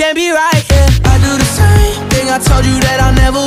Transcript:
can't be right, yeah. I do the same thing, I told you that I'll never